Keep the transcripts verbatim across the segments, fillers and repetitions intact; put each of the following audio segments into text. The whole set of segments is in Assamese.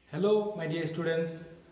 Hello, my dear students.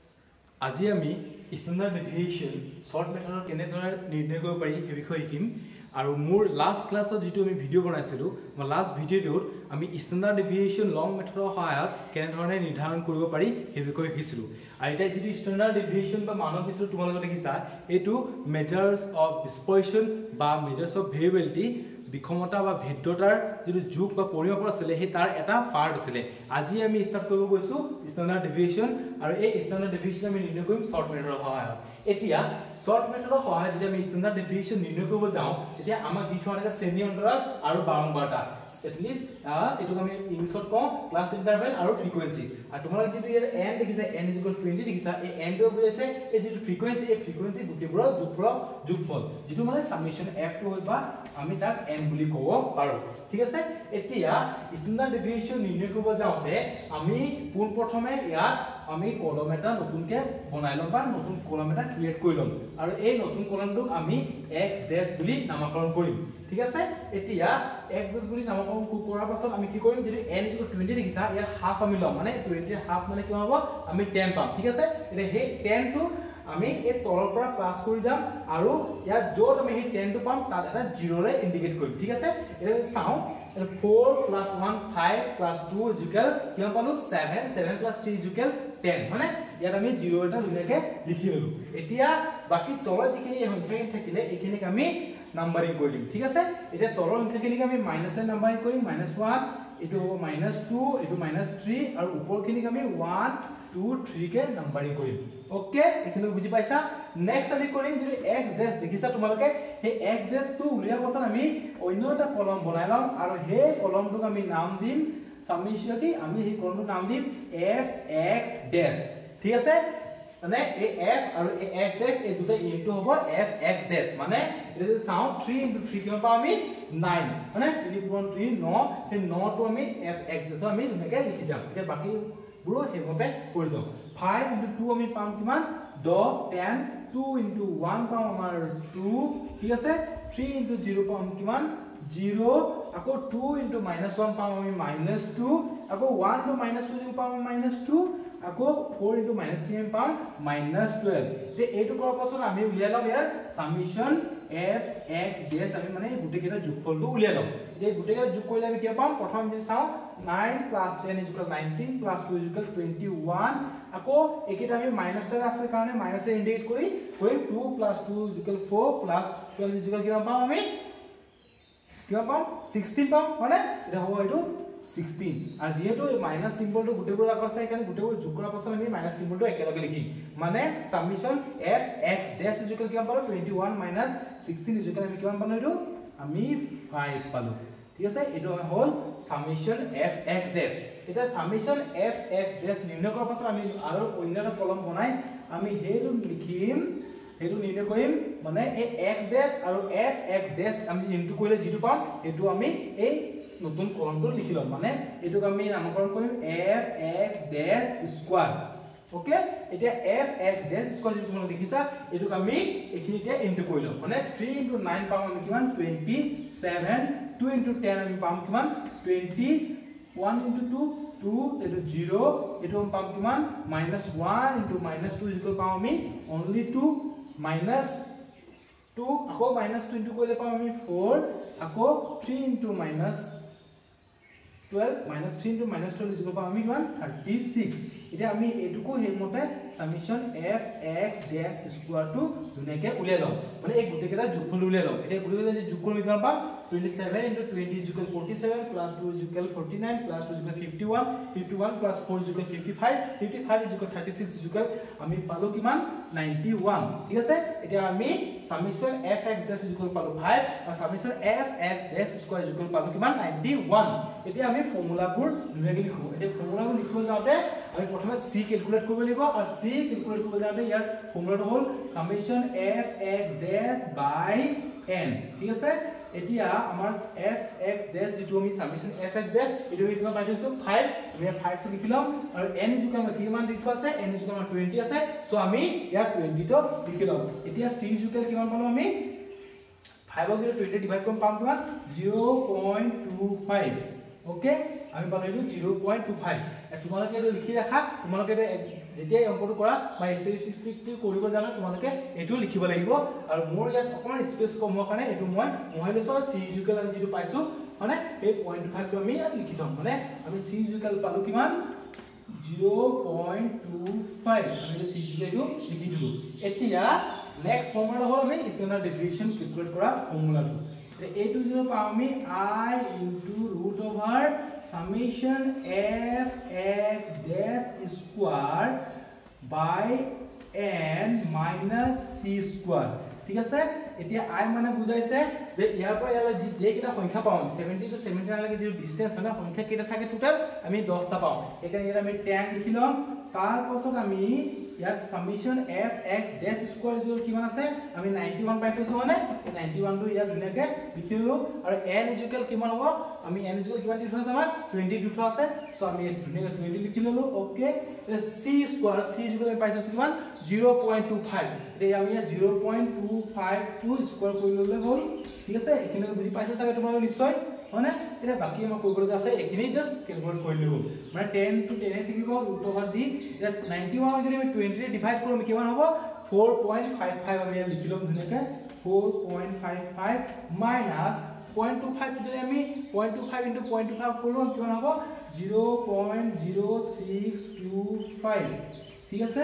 আজি আমি standard deviation short method কেনে ধৰণে নিৰ্ণয় কৰিব পাৰি এই বিষয়ে শিকিম আৰু মোৰ লাষ্ট ক্লাছত যেটো আমি ভিডিও বনাইছিলো মই লাষ্ট ভিডিওটোত আমি standard deviation long method সহায়ত কেনে ধৰণে নিৰ্ধাৰণ কৰিব পাৰি এই বিষয়ে শিকিছিলো আৰু এটা যেটো standard deviation বা মানক বিচৰা তোমালোকে দেখিছা এটো measures of dispersion বা measures of variability বিক্ষমতা বা ভেদ্যতাৰ যেটো যোগ বা পৰিমাপ আছিল হে তাৰ এটা পাৰ্ট আছিল আজি আমি স্টাৰ্ট কৰিব গৈছো স্ট্যান্ডাৰ্ড ডেভিয়েশন আৰু এই স্ট্যান্ডাৰ্ড ডেভিয়েশন আমি নিৰ্ণয় কৰিম শৰ্ট মেথডৰ সহায়ত এতিয়া শৰ্ট মেথডৰ সহায়ত যদি আমি স্ট্যান্ডাৰ্ড ডেভিয়েশন নিৰ্ণয় কৰিব যাওঁ তেতিয়া আমাক দি থোৱা আছে শ্ৰেণী অন্তৰাল আৰু বাৰম্বাৰতা এট লিষ্ট এটো আমি ইংলিছত কওঁ ক্লাছ ইন্টাৰভেল আৰু ফ্ৰিকোয়েন্সি আৰু তোমালোকে যেটো ইয়াৰ n দেখিছা n twenty দেখিছা এই n টো বুজাইছে এই যেটো ফ্ৰিকোয়েন্সি এই ফ্ৰিকোয়েন্সি গুটিবোৰৰ যোগফল যোগফল যেটো মানে সামেশন f টো হইবা আমি তাক n বুলি কব পাৰো ঠিক আছে এতিয়া স্ট্যান্ডাৰ্ড ডেভিয়েশন নিৰ্ণয় কৰিব যাওঁতে আমি পোন প্ৰথমে ইয়াত আমি কলম এটা নতুনকে বনাই লম বা নতুন কলম এটা ক্ৰিয়েট কৰি লম আৰু এই নতুন কলমটোক আমি x ড্যাশ বুলি নামকৰণ কৰিম ঠিক আছে এতিয়া x ড্যাশ বুলি নামকৰণ কৰাৰ পাছত আমি কি কৰিম যদি n twenty দেখিছা ইয়াৰ হাফ আমি লম মানে twenty ৰ হাফ মানে কি হ'ব আমি ten পাম ঠিক আছে এতিয়া সেই ten টো আমি এই তলৰ পৰা প্লাস কৰি যাম আৰু ইয়াত যত আমি এই ten টো পাম তাত এটা zero ৰে ইন্ডিকেট কৰিম ঠিক আছে এটা চাও four plus one five plus two is equal কিমান পালো seven seven plus three is equal ten মানে ইয়াত আমি zero এটা ধুনীয়াকৈ লিখি ললো এতিয়া বাকি তলৰ যিখিনি সংখ্যাখিনি থাকিলে এইখিনিক আমি নাম্বাৰিং কৰি দিম ঠিক আছে এতিয়া তলৰ সংখ্যাখিনিক আমি মাইনাস এ নাম্বাৰিং কৰিম minus one এটো হ'ব minus two এটো minus three আৰু উপৰখিনিক আমি one two three কে নাম্বাৰিং কৰিম ওকে এখিনি বুজি পাইছা নেক্সট আমি কৰিম যদি x ড্যাশ দেখিছা তোমালোকে এই x ড্যাশ টো উলিয়া পছন আমি অন্য এটা কলম বনাই লম আৰু হে কলমটোক আমি নাম দিম সামেশন কি আমি এই কলমটোৰ নাম দিম f x ড্যাশ ঠিক আছে মানে এই f আৰু এই x ড্যাশ এই দুটা ইনটু হ'ব f x ড্যাশ মানে এটা চাও three into three কিমান পাম আমি nine মানে three point three nine এই nine টো আমি f x ড্যাশ আমি এনেকৈ লিখি যাম এতিয়া বাকি বুৰো হেমতে কৰি যাও five into two আমি পাম কিমান ten ten two into one পাম আমাৰ two ঠিক আছে three into zero পাম কিমান zero আকৌ two into minus one পাম আমি minus two আকৌ one into minus two পাম minus two আকৌ four into minus three পাম minus twelve তে এইটো কৰাৰ পাছত আমি উলিয়াই লম ইয়াৰ সামেশন f x ড্যাশ আমি মানে গুটেকেটা যোগফলটো উলিয়াই লম এই গুটেকেটা যোগ কৰিলে আমি কি পাম প্ৰথম যে চাও nine plus ten is equal nineteen plus two is equal twenty-one আকৌ একেটা আমি মাইনাস এর আছে কাৰণে মাইনাস এ ইন্ডিকেট কৰি কৰিম two plus two is equal four plus twelve is equal কিমান পাম আমি কিমান পাম sixteen পাম মানে এটা হ'ব এইটো sixteen আৰু যেহেতু মাইনাস সিম্বলটো গুটেবোৰ ৰাখা আছে কাৰণে গুটেবোৰ যোগ কৰাৰ পাছত আমি মাইনাস সিম্বলটো একেলগে লিখিম মানে summation f x dash is equal কিমান পালো twenty-one minus sixteen is equal আমি কিমান পালো এইটো আমি five পালো ঠিক আছে এটো হল সামেশন f x ড্যাশ এটা সামেশন f x ড্যাশ নিৰ্ণয় কৰাৰ পাছত আমি আৰু অন্যটা কলম বনাই আমি হেটো লিখিম হেটো নিৰ্ণয় কৰিম মানে এই x ড্যাশ আৰু f x ড্যাশ আমি ইনটু কৰিলে যেটো পাম এটো আমি এই নতুন কলমটো লিখি লম মানে এটোক আমি নামকৰণ কৰিম f x dash square okay এতিয়া f x ড্যাশ স্কয়াৰ যেটো তুমি দেখিছা এটোক আমি এখিনিতে ইনটু কৰিলো মানে three into nine পাম আমি কিমান twenty-seven two into ten আমি পাম কিমান twenty one into two two এটো zero এটো পাম কিমান minus one into minus two is equal পাম আমি only two minus two আকৌ minus two into কৰিলে পাম আমি four আকৌ three into minus twelve minus three into minus twelve is equal পাম আমি কিমান thirty-six এতিয়া আমি এটুকু হেমতে summation f x dash square টো ধুনীয়াকৈ উলিয়াই লম মানে এই গুটেকেটা যোগফল উলিয়াই লম এতিয়া গুটেকেটা যে যোগ কৰিম কিমান পাম twenty-seven into twenty is equal forty-seven plus two is equal forty-nine plus two is equal fifty-one fifty-one plus four is equal fifty-five fifty-five is equal thirty-six is equal আমি পালো কিমান ninety-one ঠিক আছে এতিয়া আমি summation f x dash is equal পালো five আৰু summation f x dash square is equal পালো কিমান ninety-one এতিয়া আমি ফৰ্মুলাবোৰ ধুনীয়াকৈ লিখো এতিয়া ফৰ্মুলাবোৰ লিখিব যাওঁতে আমি প্ৰথমে c ক্যালকুলেট কৰিব লাগিব আৰু c ক্যালকুলেট কৰিব যাওঁতে ইয়াৰ ফৰ্মুলাটো হ'ল summation f x dash by n ঠিক আছে এতিয়া আমাৰ f x ড্যাশ যেটো আমি সামেশন f x ড্যাশ এটো আমি কিমান পাইছো five আমি five টো লিখি লম আৰু n ইজ ইকুৱেল কিমান লিখা আছে n ইজ ইকুৱেল twenty আছে সো আমি ইয়াৰ twenty টো লিখি লম এতিয়া c ইজ ইকুৱেল কিমান পালো আমি five ক twenty ডিভাইড কৰিম পাম কিমান zero point two five okay আমি পালো এইটো zero point two five তোমালোকে এইটো লিখি ৰাখা তোমালোকে যেতিয়া অংকটো কৰা বা স্ট্যাটিস্টিকটো কৰিব জানা তোমালোকে এইটো লিখিব লাগিব আৰু মোৰ ইয়াত অকমান স্পেস কম হোৱাৰ কাৰণে এইটো মই মহাইলেছৰ c ইকুৱেল আমি যেটো পাইছো মানে এই zero point two five টো আমি লিখি থম মানে আমি c ইকুৱেল পালো কিমান zero point two five আমি c ইকুৱেলটো লিখি দিলো এতিয়া নেক্সট ফৰ্মুলা হ'ল আমি স্ট্যান্ডাৰ্ড ডেভিয়েশন ক্যালকুলেট কৰা ফৰ্মুলাটো a to zero পাও আমি I into root over summation f x dash square by n minus c square ঠিক আছে এতিয়া I মানে বুজাইছে যে ইয়াৰ পৰা ইয়ালৈ যে কেটা সংখ্যা পাও seventy to seventy-nine লৈকে যে ডিসটেন্স মানে সংখ্যা কেটা থাকে টোটাল আমি ten টা পাও এখানে ইয়াত আমি ten লিখিলাম তাৰ পাছত আমি ইয়াত summation f x dash square জৰ কিমান আছে আমি ninety-one পাই পাইছো মানে ninety-one টো ইয়াত ধুনিয়াকে লিখিলো আৰু n ইকুৱেল কিমান হ'ব আমি n ইকুৱেল কিমান দিছো আমাৰ twenty-two টো আছে সো আমি ধুনিয়াকে twenty লিখি ললো okay c square c equal আমি পাইছো কিমান zero point two five এতিয়া আমি zero point two five টো স্কয়াৰ কৰি ললে হ'ল ঠিক আছে এখানে বুজি পাইছা চাগে তোমালোক নিশ্চয় মানে এটা বাকি আমাৰ কৰিব আছে এখিনি জাস্ট ক্যালকুলেট কৰি ললো মানে ten to ten এ থাকিব root over d এটা ninety-one যদি আমি twenty ৰে ডিভাইড কৰো কিমান হ'ব four point five five আমি লিখিলো ধুনিয়াকে four point five five minus zero point two five যদি আমি zero point two five into zero point two five কৰো কিমান হ'ব zero point zero six two five ঠিক আছে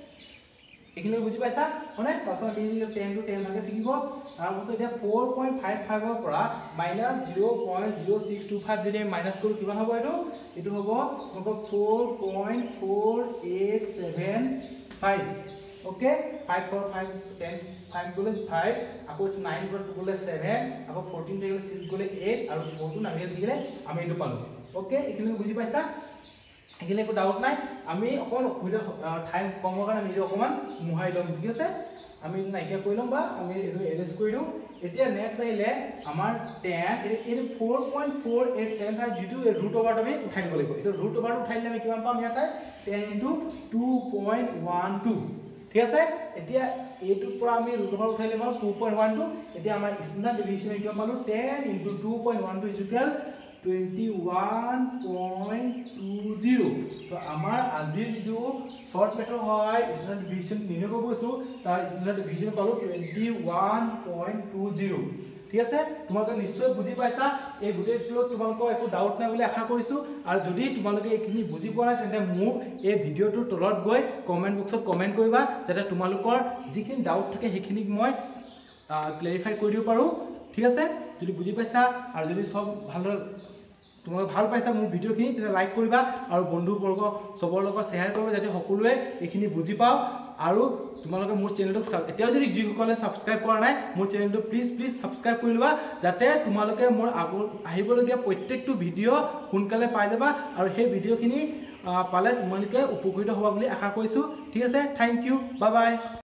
এখিনি বুজি পাইছা মানে পাছত আমি ten to ten ভাগে থাকিব তাৰ পাছত এতিয়া four point five five ৰ পৰা minus zero point zero six two five যদি মাইনাস কৰো কিমান হ'ব এটো এটো হ'ব four point four eight seven five okay five four five ten five গলে five আকৌ nine গলে seven আকৌ fourteen গলে six গলে eight আৰু four টো নামিয়ে দিলে আমি এটো পালো ওকে এখিনি বুজি পাইছা এখানে একো ডাউট নাই আমি অকন অসুবিধা ঠাই কমৰ কাৰণে আমি অকমান মুহাই লম ঠিক আছে আমি নাইকিয়া কৰি লম বা আমি এটো এৰেঞ্জ কৰি দিও এতিয়া নেক্সট আহিলে আমাৰ ten এই four point four eight seven five যেটো ৰুট ওভাৰ আমি উঠাই দিব লাগিব এটো ৰুট ওভাৰ উঠাইলে আমি কিমান পাম ইয়াতে ten into two point one two ঠিক আছে এতিয়া এইটো পৰা আমি ৰুট ওভাৰ উঠাইলে পাম two point one two এতিয়া আমাৰ স্ট্যান্ডাৰ্ড ডেভিয়েশন কিমান পালো ten into two point one two equal twenty-one point two zero তো আমাৰ আজিৰ যেটো শর্ট মেথড হয় স্ট্যান্ডার্ড ডেভিয়েশন নিৰ্ণয় কৰিব গৈছো তাৰ স্ট্যান্ডার্ড ডেভিয়েশন পালো twenty-one point two zero ঠিক আছে তোমালোকে নিশ্চয় বুজি পাইছা এই গুটেটো তোমালোকৰ একো ডাউট নাই বুলি আশা কৰিছো আৰু যদি তোমালোকে এইখিনি বুজি পোৱা নাই তেন্তে মোক এই ভিডিওটোৰ তলত গৈ কমেন্ট বক্সত কমেন্ট কৰিবা যাতে তোমালোকৰ যিখিনি ডাউট থাকে সেইখিনি মই ক্লেৰিফাই কৰি দিব পাৰো ঠিক আছে যদি বুজি পাইছা আৰু যদি সব ভালদৰে তোমালোক ভাল পাইছা মোৰ ভিডিওখিনি তেনে লাইক কৰিবা আৰু বন্ধু বৰ্গ সবৰ লগত শেয়াৰ কৰিবা যাতে সকলোৱে এইখিনি বুজি পাও আৰু তোমালোকে মোৰ চেনেলটো এতিয়াও যদি যিসকলে সাবস্ক্ৰাইব কৰা নাই মোৰ চেনেলটো প্লিজ প্লিজ সাবস্ক্ৰাইব কৰি লবা যাতে তোমালোকে মোৰ আহিবলগীয়া প্ৰত্যেকটো ভিডিও সোনকালে পাই যাবা আৰু সেই ভিডিওখিনি পালে তোমালোকে উপকৃত হোৱা বুলি আশা কৰিছো ঠিক আছে থ্যাংক ইউ বাই বাই